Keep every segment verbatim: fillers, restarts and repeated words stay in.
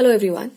Hello everyone.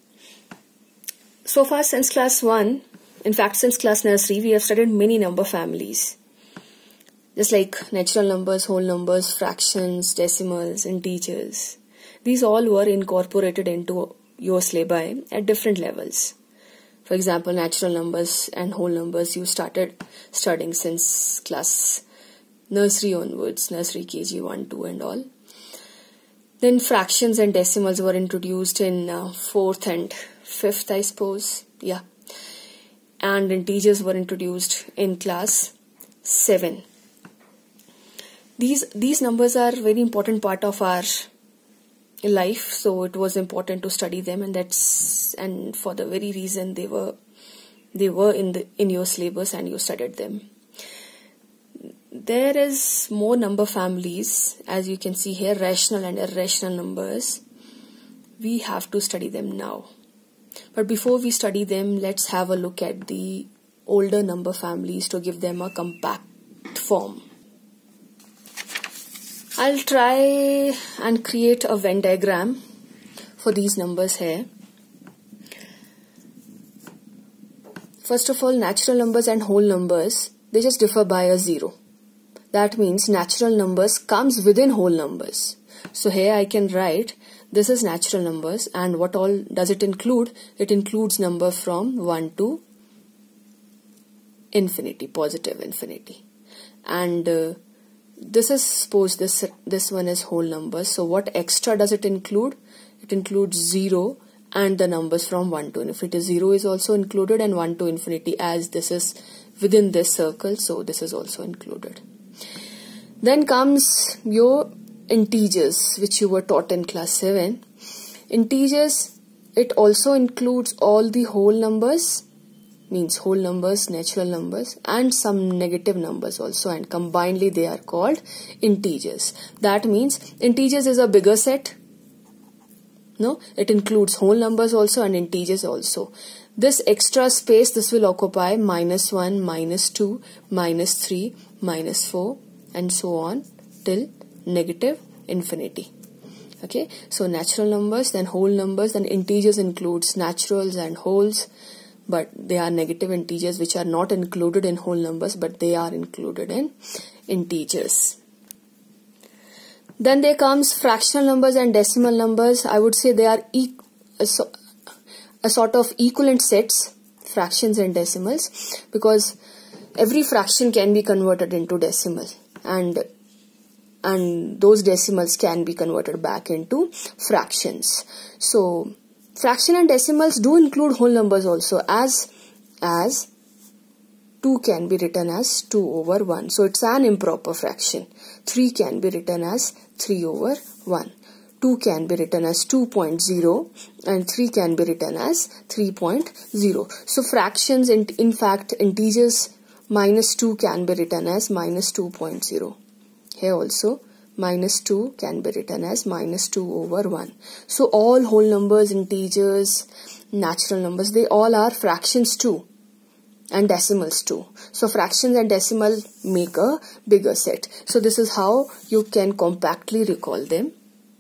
So far since class one, in fact since class nursery, we have studied many number families. Just like natural numbers, whole numbers, fractions, decimals, integers. These all were incorporated into your syllabi at different levels. For example, natural numbers and whole numbers you started studying since class nursery onwards, nursery K G one, two and all. Then fractions and decimals were introduced in uh, fourth and fifth, I suppose. Yeah. And integers were introduced in class seven. These these numbers are very important part of our life, so it was important to study them, and that's and for the very reason they were they were in the in your syllabus and you studied them. There is more number families, as you can see here, rational and irrational numbers. We have to study them now. But before we study them, let's have a look at the older number families to give them a compact form. I'll try and create a Venn diagram for these numbers here. First of all, natural numbers and whole numbers, they just differ by a zero. That means natural numbers comes within whole numbers. So here I can write this is natural numbers, and what all does it include? It includes number from one to infinity, positive infinity. And uh, this is, suppose this, this one is whole numbers. So what extra does it include? It includes zero and the numbers from one to infinity. zero is also included and one to infinity, as this is within this circle. So this is also included. Then comes your integers, which you were taught in class seven. Integers, it also includes all the whole numbers, means whole numbers, natural numbers, and some negative numbers also, and combinedly they are called integers. That means integers is a bigger set. No, it includes whole numbers also and integers also. This extra space, this will occupy minus one, minus two, minus three, minus four, and so on till negative infinity. Okay, so natural numbers, then whole numbers, then integers includes naturals and wholes, but they are negative integers which are not included in whole numbers, but they are included in integers. Then there comes fractional numbers and decimal numbers. I would say they are e a, so a sort of equivalent sets, fractions and decimals, because every fraction can be converted into decimal, and and those decimals can be converted back into fractions. So fraction and decimals do include whole numbers also, as as two can be written as two over one. So it's an improper fraction. three can be written as three over one. two can be written as two point zero and three can be written as three point zero. So fractions, in, in fact integers, minus two can be written as minus two point zero. Here also minus two can be written as minus two over one. So all whole numbers, integers, natural numbers, they all are fractions too, and decimals too. So fractions and decimal make a bigger set. So this is how you can compactly recall them.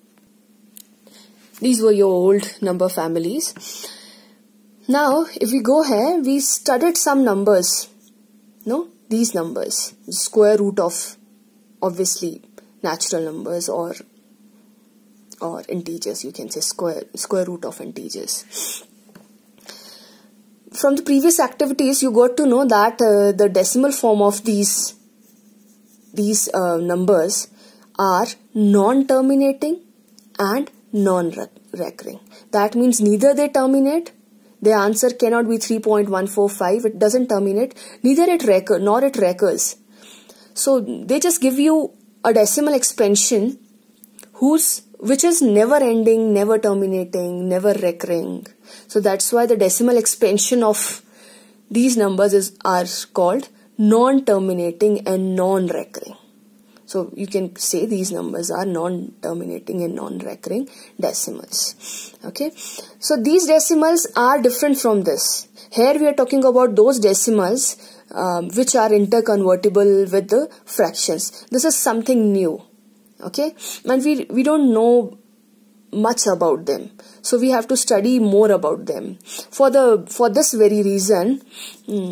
These were your old number families. Now if we go here, we studied some numbers. No, these numbers, square root of obviously natural numbers, or or integers, you can say square square root of integers. From the previous activities, you got to know that uh, the decimal form of these these uh, numbers are non-terminating and non-recurring. That means neither they terminate. The answer cannot be three point one four five. It doesn't terminate. Neither it recur nor it recurs. So they just give you a decimal expansion whose which is never ending, never terminating, never recurring. So that's why the decimal expansion of these numbers is are called non-terminating and non-recurring. So you can say these numbers are non-terminating and non-recurring decimals. Okay. So these decimals are different from this. Here we are talking about those decimals um, which are interconvertible with the fractions. This is something new. Okay. And we, we don't know much about them. So we have to study more about them. For the for this very reason, mm,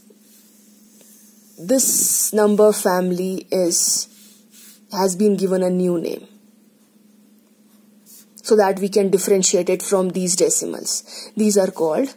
this number family is has been given a new name, so that we can differentiate it from these decimals. These are called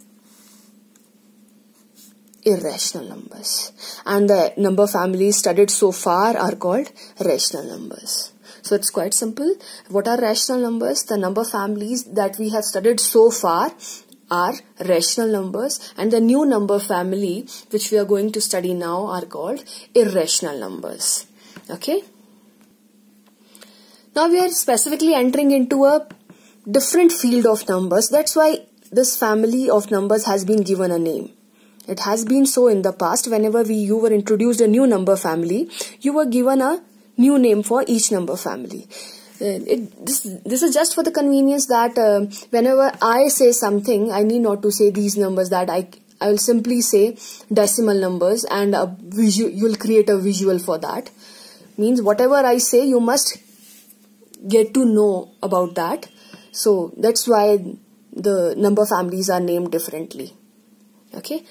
irrational numbers, and the number families studied so far are called rational numbers. So it's quite simple. What are rational numbers? The number families that we have studied so far are rational numbers, and the new number family which we are going to study now are called irrational numbers. Okay. Now we are specifically entering into a different field of numbers. That's why this family of numbers has been given a name. It has been so in the past. Whenever we you were introduced a new number family, you were given a new name for each number family. Uh, it, this, this is just for the convenience that uh, whenever I say something, I need not to say these numbers, that I, I will simply say decimal numbers, and a visual, you will create a visual for that. Means whatever I say, you must get to know about that. So that's why the number families are named differently. Okay.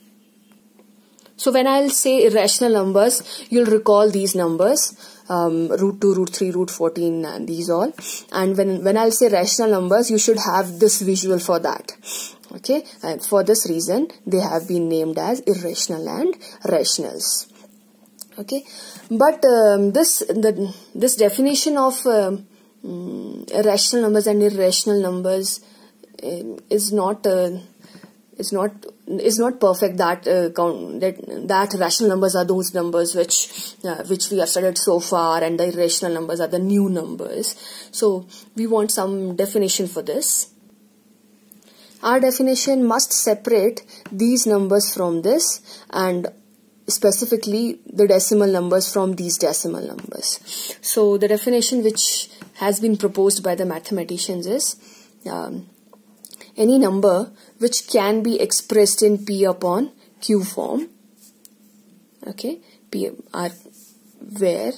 So when I'll say irrational numbers, you'll recall these numbers, um, root two, root three, root fourteen, and these all. And when, when I'll say rational numbers, you should have this visual for that. Okay. And for this reason, they have been named as irrational and rationals. Okay. But um, this, the, this definition of um, rational numbers and irrational numbers uh, is not... Uh, is not is not perfect. That uh, count that that rational numbers are those numbers which uh, which we have studied so far, and the irrational numbers are the new numbers. So we want some definition for this. Our definition must separate these numbers from this, and specifically the decimal numbers from these decimal numbers. So the definition which has been proposed by the mathematicians is um, any number which can be expressed in P upon Q form, okay, P are where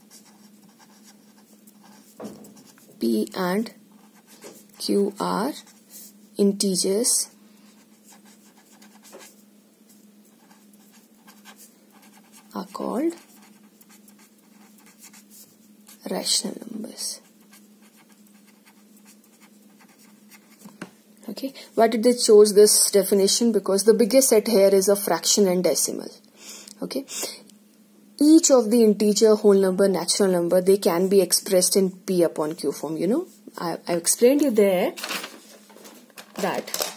P and Q are integers are called rational numbers. Okay, why did they choose this definition? Because the biggest set here is a fraction and decimal. Okay, each of the integer, whole number, natural number, they can be expressed in P upon Q form. You know, I, I explained you there that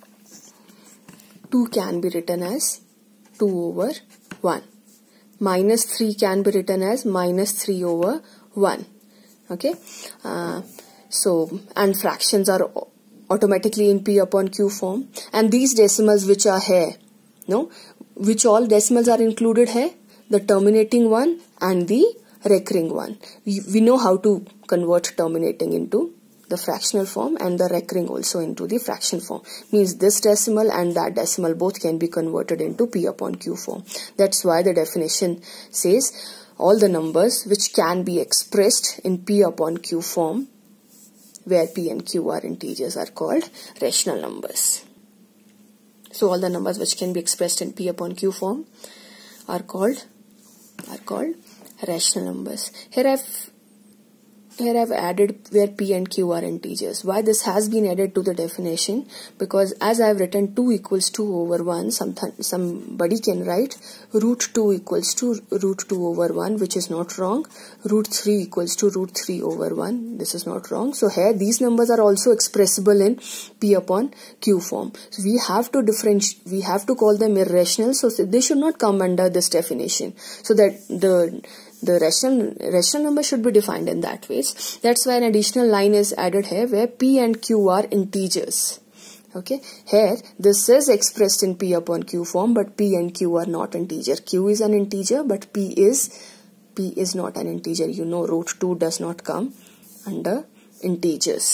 two can be written as two over one. Minus three can be written as minus three over one. Okay, uh, so and fractions are automatically in P upon Q form, and these decimals which are here, no, which all decimals are included here, the terminating one and the recurring one. We, we know how to convert terminating into the fractional form and the recurring also into the fraction form. Means this decimal and that decimal both can be converted into P upon Q form. That's why the definition says all the numbers which can be expressed in P upon Q form, where P and Q are integers, are called rational numbers. So all the numbers which can be expressed in P upon Q form are called are called rational numbers. Here I've Here I've added where P and Q are integers. Why this has been added to the definition? Because as I've written two equals two over one, some somebody can write root two equals to root two over one, which is not wrong. Root three equals to root three over one. This is not wrong. So here these numbers are also expressible in P upon Q form. So we have to differentiate, we have to call them irrational. So they should not come under this definition. So that the The rational, rational number should be defined in that way. That's why an additional line is added here where P and Q are integers. Okay. Here, this is expressed in P upon Q form, but P and Q are not integer. Q is an integer, but P is, P is not an integer. You know, root two does not come under integers.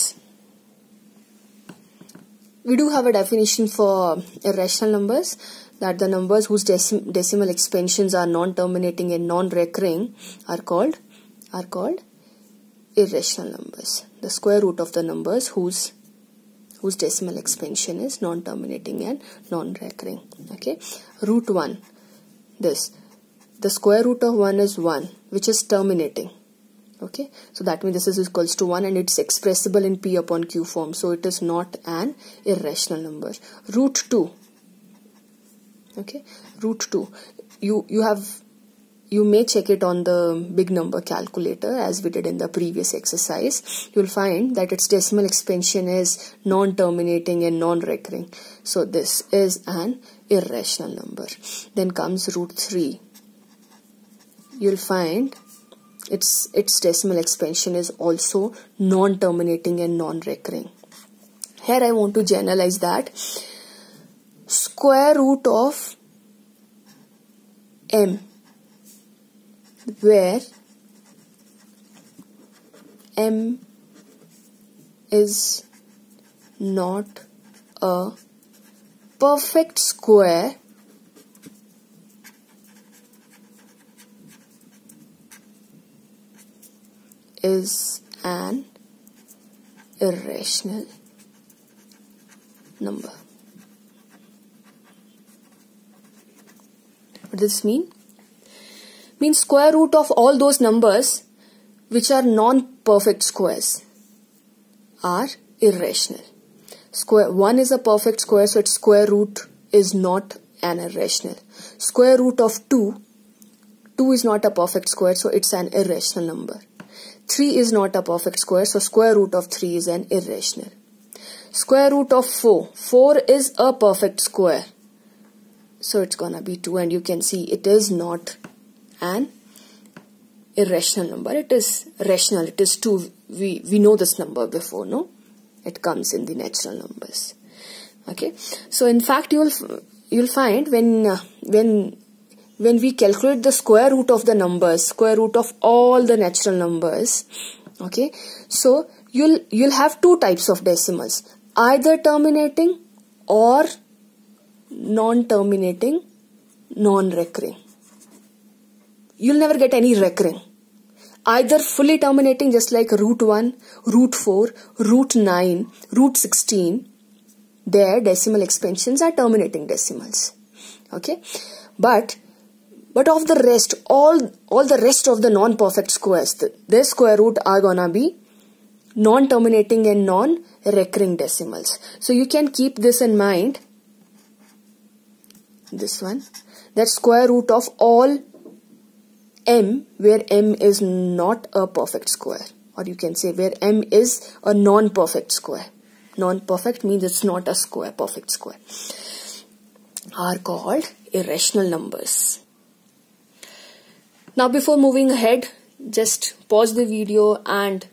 We do have a definition for irrational numbers, that the numbers whose decim decimal expansions are non-terminating and non-recurring are called are called irrational numbers. the square root of the numbers whose whose decimal expansion is non-terminating and non-recurring. Okay, root one, this, the square root of one is one, which is terminating. Okay, so that means this is equals to one and it's expressible in P upon Q form, so it is not an irrational number. Root two, okay, root two, you you have you may check it on the big number calculator as we did in the previous exercise. You will find that its decimal expansion is non-terminating and non-recurring. So this is an irrational number. Then comes root three. You will find its, its decimal expansion is also non-terminating and non-recurring. Here I want to generalize that square root of m, where m is not a perfect square, is an irrational number. What does this mean? Means square root of all those numbers which are non-perfect squares are irrational. Square one is a perfect square, so its square root is not an irrational. Square root of two, two is not a perfect square, so it's an irrational number. three is not a perfect square, so square root of three is an irrational. Square root of four, four is a perfect square, so it's gonna be two, and you can see it is not an irrational number. It is rational. It is two. We we know this number before, no? It comes in the natural numbers. Okay. So in fact, you will you'll find when uh, when when we calculate the square root of the numbers, square root of all the natural numbers. Okay. So you'll you'll have two types of decimals: either terminating or non-terminating, non-recurring. You'll never get any recurring. Either fully terminating, just like root one, root four, root nine, root sixteen, their decimal expansions are terminating decimals. Okay, but but of the rest, all all the rest of the non-perfect squares, the, their square root are gonna be non-terminating and non-recurring decimals. So you can keep this in mind. This one, that square root of all m, where m is not a perfect square, or you can say where m is a non-perfect square. Non-perfect means it's not a square, perfect square, are called irrational numbers. Now before moving ahead, just pause the video and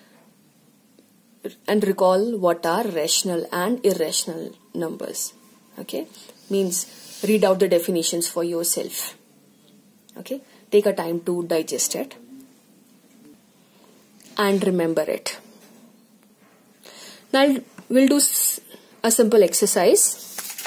and recall what are rational and irrational numbers. Okay, means read out the definitions for yourself. Okay, take a time to digest it and remember it. Now we'll do a simple exercise.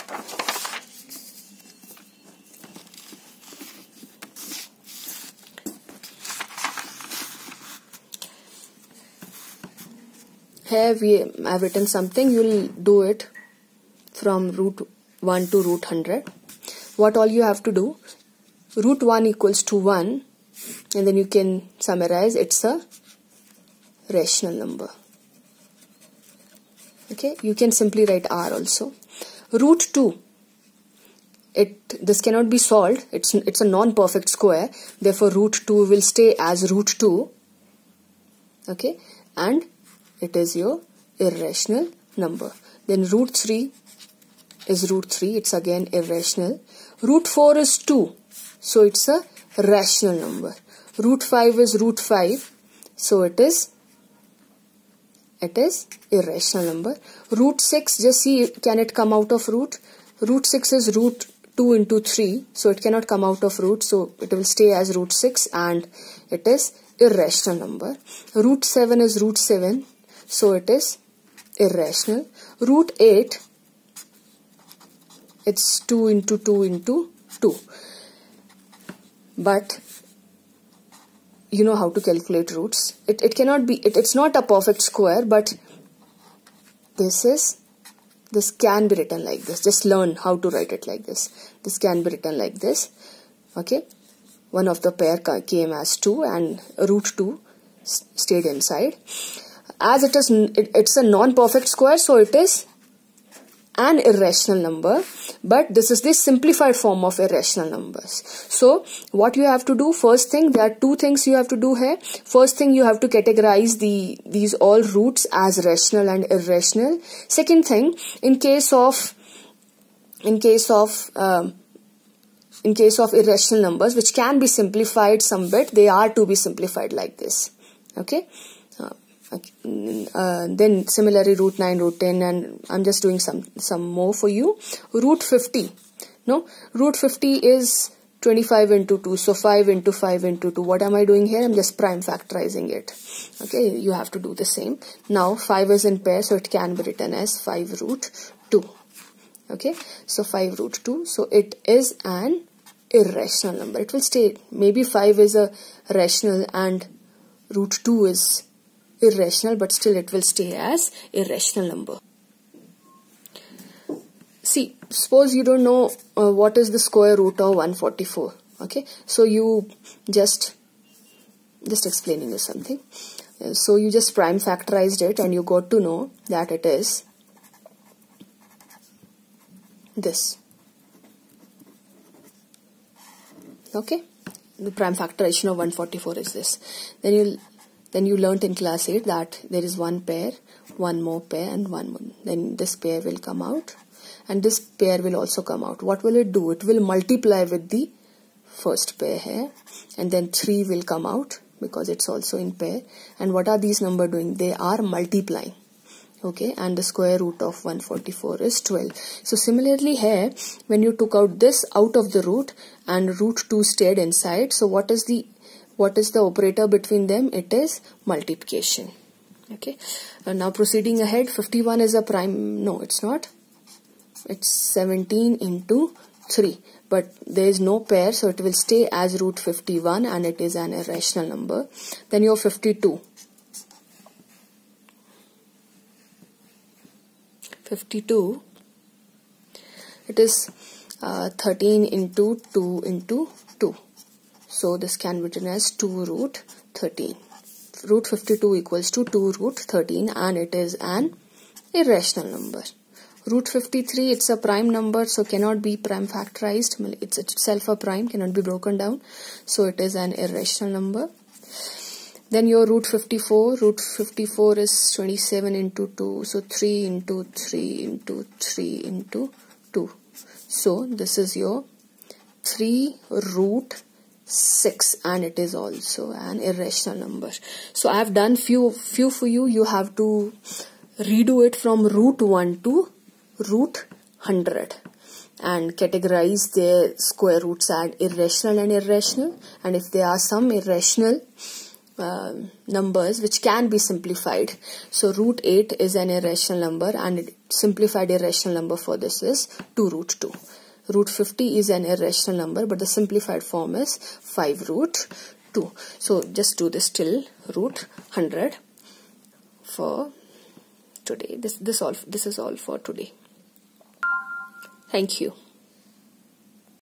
Here we have written something. You'll do it from root one to root one hundred. What all you have to do, root one equals to one, and then you can summarize it's a rational number. Okay, you can simply write R also. Root two, it this cannot be solved. It's it's a non-perfect square. Therefore, root two will stay as root two. Okay, and it is your irrational number. Then root three is root three. It's again irrational. Root four is two. So it's a rational number. Root five is root five. So it is it is irrational number. Root six, just see, can it come out of root? Root six is root two into three. So it cannot come out of root. So it will stay as root six and it is irrational number. Root seven is root seven. So it is irrational. Root eight, it's two into two into two. But you know how to calculate roots. It, it cannot be, it, it's not a perfect square, but this is, this can be written like this. Just learn how to write it like this. This can be written like this. Okay. One of the pair came as two and root two stayed inside. As it is, it, it's a non-perfect square, so it is an irrational number, but this is the simplified form of irrational numbers. So what you have to do, first thing, there are two things you have to do here. First thing, you have to categorize the these all roots as rational and irrational. Second thing, in case of in case of um, in case of irrational numbers which can be simplified some bit, they are to be simplified like this. Okay. Uh, Uh, then similarly root nine, root ten, and I'm just doing some some more for you. Root fifty, no, root fifty is twenty-five into two, so five into five into two. What am I doing here? I'm just prime factorizing it. Okay, you have to do the same. Now five is in pair, so it can be written as five root two. Okay, so five root two, so it is an irrational number. It will stay, maybe five is a rational and root two is irrational, but still it will stay as irrational number. See, suppose you don't know uh, what is the square root of one forty-four. Okay, so you just just explaining you something. Uh, so you just prime factorized it and you got to know that it is this. Okay, the prime factorization of one forty-four is this. Then you Then you learnt in class eight that there is one pair, one more pair and one more. Then this pair will come out and this pair will also come out. What will it do? It will multiply with the first pair here, and then three will come out because it's also in pair. And what are these numbers doing? They are multiplying. Okay, and the square root of one forty-four is twelve. So similarly here, when you took out this out of the root and root two stayed inside, so what is the What is the operator between them? It is multiplication. Okay. Uh, now proceeding ahead, fifty-one is a prime. No, it's not. It's seventeen into three. But there is no pair, so it will stay as root fifty-one and it is an irrational number. Then your fifty-two. fifty-two. It is uh, thirteen into two into two. So this can be written as two root thirteen. Root fifty-two equals to two root thirteen and it is an irrational number. Root fifty-three, it's a prime number, so cannot be prime factorized. It's itself a prime, cannot be broken down. So it is an irrational number. Then your root fifty-four. Root fifty-four is twenty-seven into two. So three into three into three into two. So this is your three root six and it is also an irrational number. So I have done few few for you. You have to redo it from root one to root one hundred and categorize their square roots as irrational and irrational, and if there are some irrational uh, numbers which can be simplified. So root eight is an irrational number and it, simplified irrational number for this is two root two. Root fifty is an irrational number, but the simplified form is five root two. So just do this till root one hundred for today. This this all this is all for today. Thank you.